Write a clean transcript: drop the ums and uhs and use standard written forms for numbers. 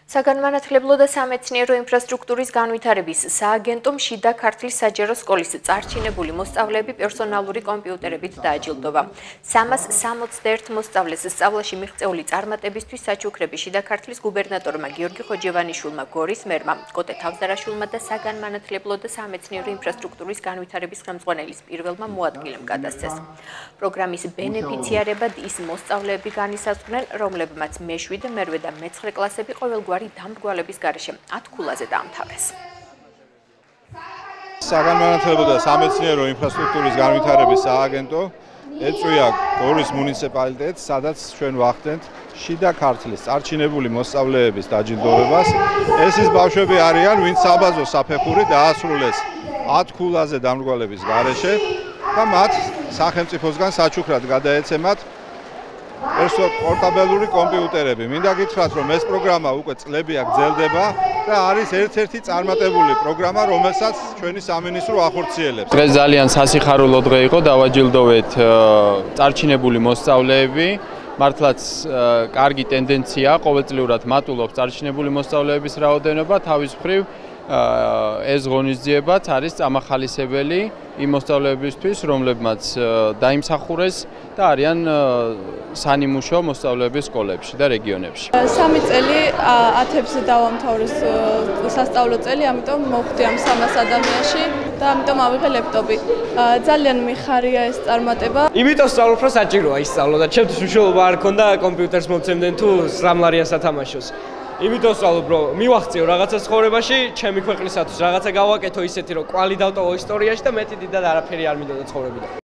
საგანმანათლებლო და სამეცნიერო ინფრასტრუქტურის განვითარების სააგენტომ შიდა ქართლის საჯარო სკოლის წარჩინებული მოსწავლეები პერსონალური კომპიუტერებით დააჯილდოვა. 361 მოსწავლეს სწავლაში მიღწეული წარმატებისთვის საჩუქრები შიდა ქართლის გუბერნატორმა გიორგი ხოჯევანიშვილმა, გორის მერმა კოტე თავზარაშვილმა და საგანმანათლებლო და სამეცნიერო ინფრასტრუქტურის განვითარების ხელმძღვანელის პირველმა მოადგილემ გადასცეს. პროგრამის ბენეფიციარებად ის მოსწავლეები განისაზღვრნენ, რომლებმაც მე-7, მე-8 და მე-9 კლასები ყოველგვარი დამრგვალების გარეშე 10 ქულაზე დაამთავრეს. საგანმანათლებლო და სამეცნიერო ინფრასტრუქტურის განვითარების სააგენტო ეწვია გორის მუნიციპალიტეტს, სადაც ჩვენ ვახდენთ შიდა ქართლის წარჩინებული მოსწავლეების დაჯილდოვებას. ეს ის ბავშვები არიან, ვინც საბაზო საფეხური დაასრულეს 10 ქულაზე დამრგვალების გარეშე და მათ სახელმწიფოსგან საჩუქრად გადაეცემათ პორტაბელური კომპიუტერები. მინდა გითხრათ, რომ ეს პროგრამა უკვე წლებია გრძელდება და არის ერთ-ერთი წარმატებული პროგრამა, რომელსაც ჩვენი სამინისტრო ახორციელებს. დღეს ძალიან სასიხარულო დღე იყო, დავაჯილდოვეთ წარჩინებული მოსწავლეები. მართლაც კარგი ტენდენცია, ყოველწლიურად მატულობს წარჩინებული მოსწავლეების რაოდენობა, თავის მხრივ ეს ღონისძიებაც არის წამახალისებელი იმ მოსწავლეებისთვის, რომლებმაც დაიმსახურეს და არიან სანიმუშო მოსწავლეების სკოლებში და რეგიონებში. 3 წელი 10-ზე დავამთავრეს სასწავლო წელი, ამიტომ მოვხდი ამ 300 ადამიანში და ამიტომ ავიღე ლეპტოპი. ძალიან მიხარია ეს წარმატება. იმიტომ სწავლობ, რომ საჭიროა ისწავლო და ჩემთვის მნიშვნელობა არ ქონდა კომპიუტერს მოვცემდნენ თუ სრამლარიან სათამაშოს. იმიტომ სწავლობ, რომ მივახციო რაღაცა ცხოვრებაში, ჩემი ქვეყნისათვის რაღაცა გავაკეთო ისეთი, რომ კვალი დავტოვო ისტორიაში და მეტი დიდად არაფერი არ მინდოდა ცხოვრებიდან.